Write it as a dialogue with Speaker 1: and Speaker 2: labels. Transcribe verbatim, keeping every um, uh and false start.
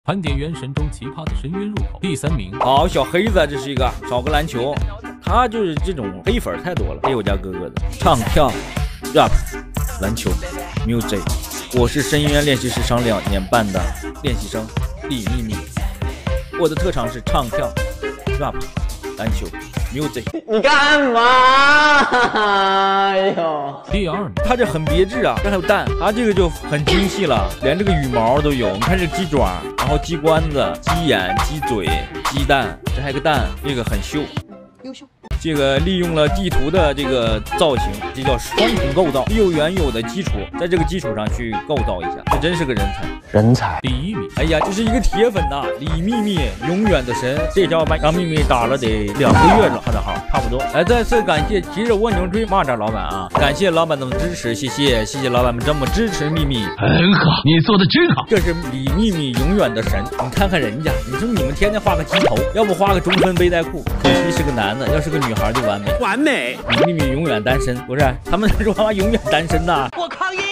Speaker 1: 盘点原神中奇葩的深渊入口，第三名。
Speaker 2: 好，小黑子，这是一个找个篮球，他就是这种黑粉太多了。还有我家哥哥的唱跳 rap 篮球 music， 我是深渊练习时长两年半的练习生李秘密，我的特长是唱跳 rap 篮球 music。
Speaker 3: 你干嘛？哎呦！
Speaker 1: 第二名，
Speaker 2: 他这很别致啊，这还有蛋，他这个就很精细了，连这个羽毛都有。你看这鸡爪，然后鸡冠子、鸡眼、鸡嘴、鸡蛋，这还有个蛋，这个很秀，
Speaker 3: 优秀。
Speaker 2: 这个利用了地图的这个造型，这叫双重构造，有原有的基础，在这个基础上去构造一下，这真是个人才。
Speaker 3: 人才。
Speaker 1: 第一名，
Speaker 2: 哎呀，这是一个铁粉呐，李秘密，永远的神，这叫把让秘密打了得两个月了，他的号差不多。来，再次感谢骑着蜗牛追蚂蚱老板啊，感谢老板们的支持，谢谢谢谢老板们这么支持秘密，
Speaker 1: 很好，你做的真好。
Speaker 2: 这是李秘密永远的神，你看看人家，你说你们天天画个鸡头，要不画个中分背带裤，可惜是个男的，要是个女孩就完美。
Speaker 3: 完美。
Speaker 2: 李秘密永远单身，不是？他们说他永远单身呐、
Speaker 3: 我抗议。